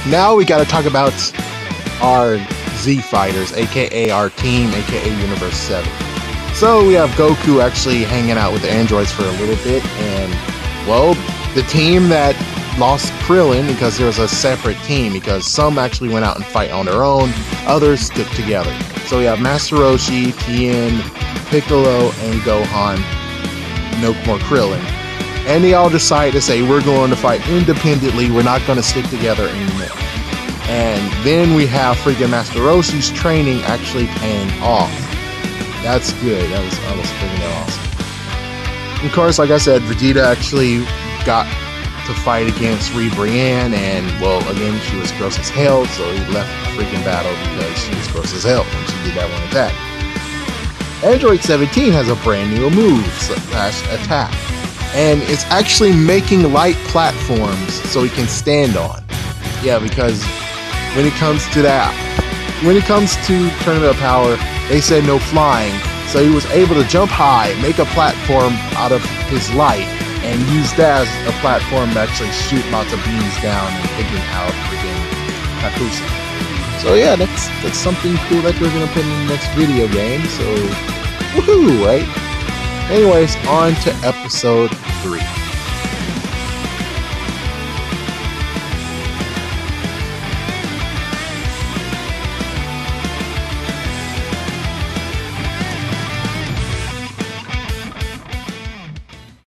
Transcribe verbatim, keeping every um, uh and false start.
Now we gotta talk about our Z fighters, aka our team, aka Universe seven. So we have Goku actually hanging out with the androids for a little bit, and well, the team that lost Krillin because there was a separate team, because some actually went out and fight on their own, others stuck together. So we have Master Roshi, Tien, Piccolo, and Gohan, no more Krillin. And they all decide to say, we're going to fight independently, we're not going to stick together anymore. And then we have freaking Master Roshi's training actually paying off. That's good. That was, that was freaking awesome. Of course, like I said, Vegeta actually got to fight against Brienne, and well, again, she was gross as hell, so he left the freaking battle because she was gross as hell when she did that one attack. Android seventeen has a brand new move slash attack, and it's actually making light platforms so he can stand on. Yeah, because when it comes to that, when it comes to Tournament of Power, they said no flying, so he was able to jump high, make a platform out of his light, and use that as a platform to actually shoot lots of beams down and taking out freaking Kakusa. So yeah, that's that's something cool that we're gonna put in the next video game. So woohoo, right? Anyways, on to episode three.